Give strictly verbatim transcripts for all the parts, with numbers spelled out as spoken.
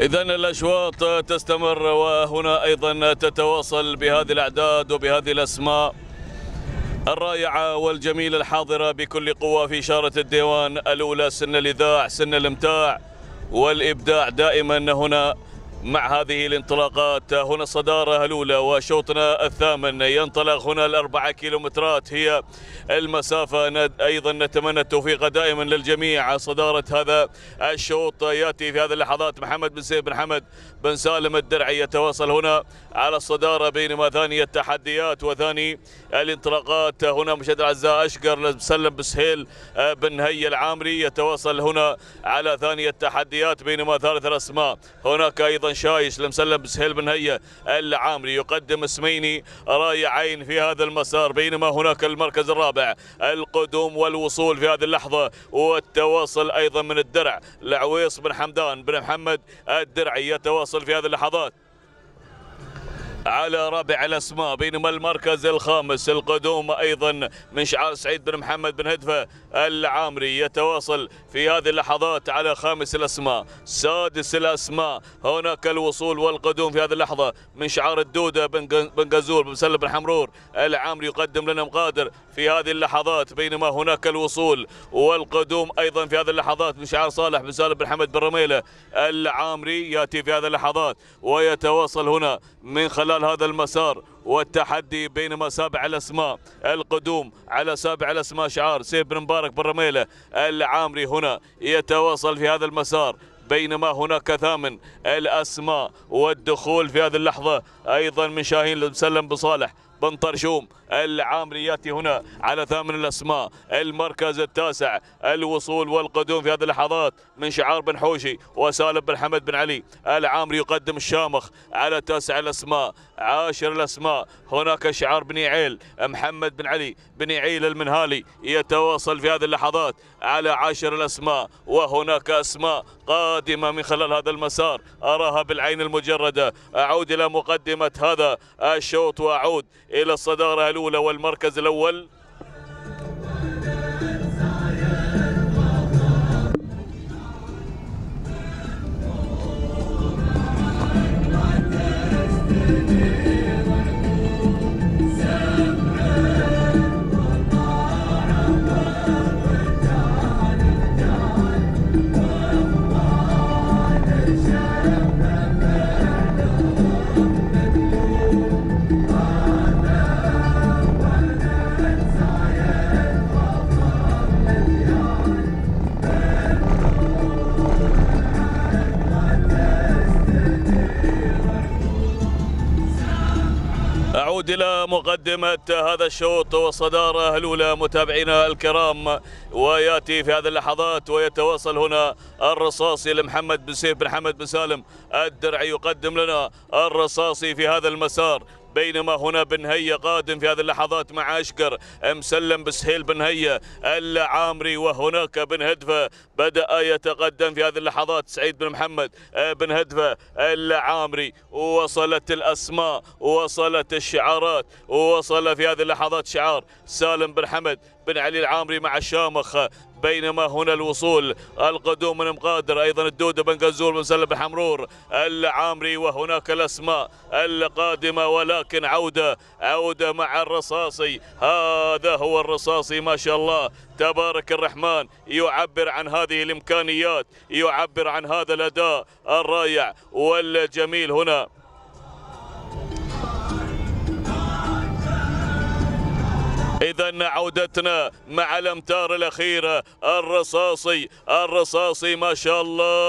إذن الأشواط تستمر، وهنا أيضا تتواصل بهذه الأعداد وبهذه الأسماء الرائعة والجميلة الحاضرة بكل قوة في إشارة الديوان الأولى. سن الإذاع، سن الإمتاع والإبداع دائما هنا مع هذه الانطلاقات. هنا الصدارة الأولى وشوطنا الثامن ينطلق هنا الأربعة كيلومترات هي المسافة. أيضا نتمنى التوفيق دائما للجميع. صدارة هذا الشوط يأتي في هذه اللحظات محمد بن سيف بن حمد بن سالم الدرعي يتواصل هنا على الصدارة، بينما ثاني التحديات وثاني الانطلاقات هنا مشاهدينا الأعزاء أشقر مسلم بسهيل بن هي العامري يتواصل هنا على ثاني التحديات، بينما ثالث الأسماء هناك أيضا شايش لمسلم بسهيل بن هي العامري يقدم اسمين رائعين في هذا المسار، بينما هناك المركز الرابع القدوم والوصول في هذه اللحظة والتواصل أيضا من الدرع لعويص بن حمدان بن محمد الدرعي يتواصل في هذه اللحظات على رابع الأسماء، بينما المركز الخامس القدوم أيضا من شعار سعيد بن محمد بن هدفة العامري يتواصل في هذه اللحظات على خامس الأسماء. سادس الأسماء هناك الوصول والقدوم في هذه اللحظة من شعار الدودة بن قزول بن مسلم بن حمرور العامري يقدم لنا مقادر في هذه اللحظات، بينما هناك الوصول والقدوم أيضا في هذه اللحظات من شعار صالح بن سالم بن حمد بن رميلة العامري يأتي في هذه اللحظات ويتواصل هنا من خلال هذا المسار والتحدي، بينما سابع الأسماء القدوم على سابع الأسماء شعار سيف بن مبارك بن رميلة العامري هنا يتواصل في هذا المسار، بينما هناك ثامن الأسماء والدخول في هذه اللحظة أيضا من شاهين المسلم بصالح بن طرشوم العامري ياتي هنا على ثامن الأسماء. المركز التاسع الوصول والقدوم في هذه اللحظات من شعار بن حوشي وسالم بن حمد بن علي العامري يقدم الشامخ على تاسع الأسماء. عاشر الأسماء هناك شعار بن عيل محمد بن علي بن عيل المنهالي يتواصل في هذه اللحظات على عاشر الأسماء، وهناك أسماء قادمة من خلال هذا المسار أراها بالعين المجردة. أعود إلى مقدمة هذا الشوط وأعود إلى الصدارة الأولى والمركز الأول. أعود إلى مقدمة هذا الشوط والصدارة الأولى متابعينا الكرام، ويأتي في هذه اللحظات ويتواصل هنا الرصاصي لمحمد بن سيف بن حمد بن سالم الدرعي يقدم لنا الرصاصي في هذا المسار، بينما هنا بن هي قادم في هذه اللحظات مع أشقر مسلم بسهيل بن هي العامري، وهناك بن هدفة بدأ يتقدم في هذه اللحظات سعيد بن محمد بن هدفة العامري. وصلت الأسماء وصلت الشعارات ووصل في هذه اللحظات شعار سالم بن حمد بن علي العامري مع الشامخ، بينما هنا الوصول القدوم من مقادر أيضا الدودة بن قزول بن سلم بن حمرور العامري، وهناك الأسماء القادمة ولكن عودة عودة مع الرصاصي. هذا هو الرصاصي ما شاء الله تبارك الرحمن، يعبر عن هذه الإمكانيات، يعبر عن هذا الأداء الرائع والجميل. هنا إذا عودتنا مع الأمتار الأخيرة الرصاصي الرصاصي ما شاء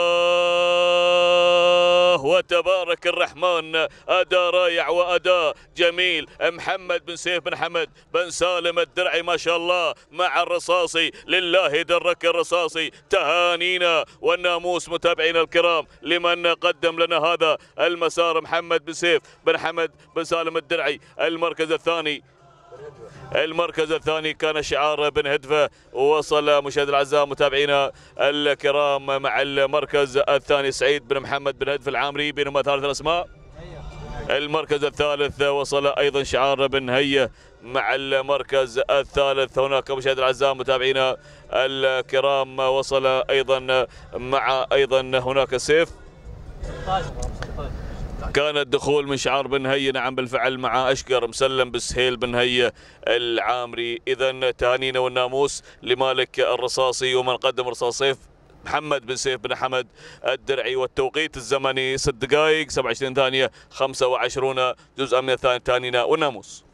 الله وتبارك الرحمن، أداء رائع وأداء جميل. محمد بن سيف بن حمد بن سالم الدرعي ما شاء الله مع الرصاصي، لله درك الرصاصي. تهانينا والناموس متابعينا الكرام لمن قدم لنا هذا المسار محمد بن سيف بن حمد بن سالم الدرعي. المركز الثاني المركز الثاني كان شعار بن هدفة، ووصل مشاهدينا الاعزاء متابعينا الكرام مع المركز الثاني سعيد بن محمد بن هدفة العامري، بينما ثالث الاسماء المركز الثالث وصل ايضا شعار بن هيه مع المركز الثالث. هناك مشاهدينا الاعزاء متابعينا الكرام وصل ايضا مع ايضا هناك سيف كان الدخول من شعار بن هي نعم بالفعل مع أشقر مسلم بسهيل بن هي العامري. إذا تهانينا والناموس لمالك الرصاصي ومن قدم رصاص سيف محمد بن سيف بن حمد الدرعي. والتوقيت الزمني ست دقائق سبعة وعشرين ثانية خمسة وعشرون جزءا من الثانية. تهانينا والناموس.